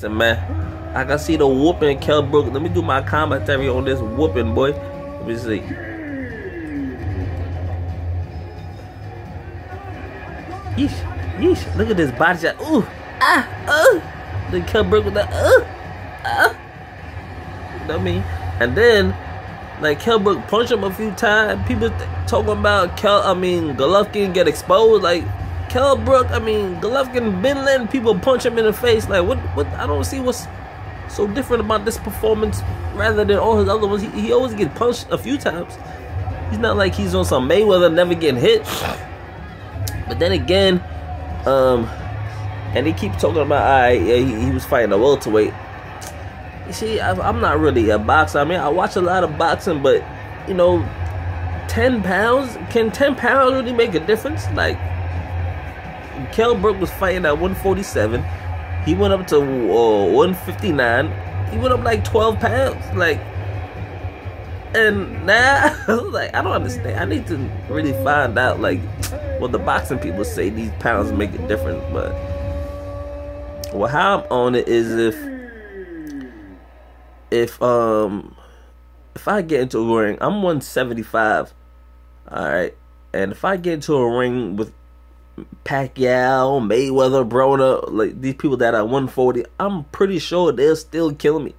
Listen, man, I can see the whooping, Kell Brook. Let me do my commentary on this whooping, boy. Let me see. Yeesh, yeesh. Look at this body shot. Ooh, Then Kell Brook with that. You know what I mean? And then, like, Kell Brook punched him a few times. People talking about Golovkin get exposed. Like, Kell Brook, Golovkin been letting people punch him in the face. Like, what? I don't see what's so different about this performance rather than all his other ones. He always get punched a few times. He's not like he's on some Mayweather never getting hit. But then again, and he keeps talking about, he was fighting a welterweight. You see, I'm not really a boxer. I watch a lot of boxing, but, 10 pounds? Can 10 pounds really make a difference? Like, Kell Brook was fighting at 147. He went up to 159. He went up like 12 pounds. Like, and now, like, I don't understand. I need to really find out, like, what the boxing people say these pounds make a difference. But, well, how I'm on it is if I get into a ring, I'm 175. Alright. And if I get into a ring with Pacquiao, Mayweather, Broner, like these people that are 140, I'm pretty sure they'll still kill me.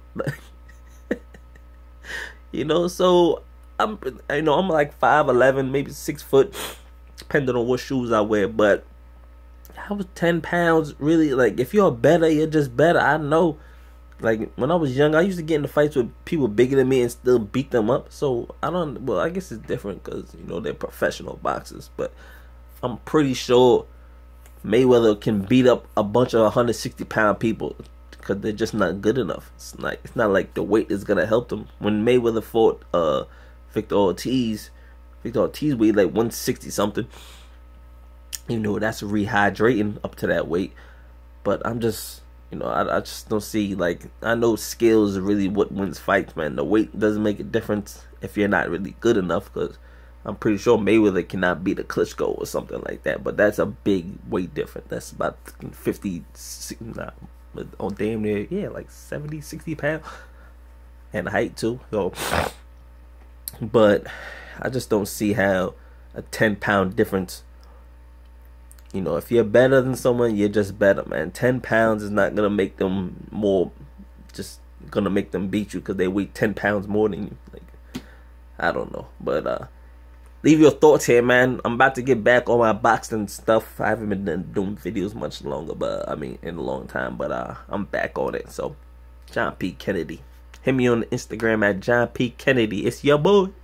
So I'm like 5'11", maybe 6 foot, depending on what shoes I wear. But how was 10 pounds really? Like, if you're better, you're just better. I know. Like, when I was young, I used to get into fights with people bigger than me and still beat them up. So, I guess it's different because, they're professional boxers. But I'm pretty sure Mayweather can beat up a bunch of 160-pound people because they're just not good enough. It's not like the weight is going to help them. When Mayweather fought Victor Ortiz weighed like 160-something. That's rehydrating up to that weight. But I'm just... I just don't see, like, I know skills is really what wins fights, man. The weight doesn't make a difference if you're not really good enough, because I'm pretty sure Mayweather cannot beat a Klitschko or something like that, but that's a big weight difference. That's about 50, on damn near, like 70, 60 pounds, and height too. So, but I just don't see how a 10-pound difference. If you're better than someone, you're just better, man. 10 pounds is not going to make them more, just going to make them beat you because they weigh 10 pounds more than you. Like, I don't know. But leave your thoughts here, man. I'm about to get back on my boxing stuff. I haven't been doing videos much longer, in a long time. But I'm back on it. So, John P. Kennedy. Hit me on Instagram at John P. Kennedy. It's your boy.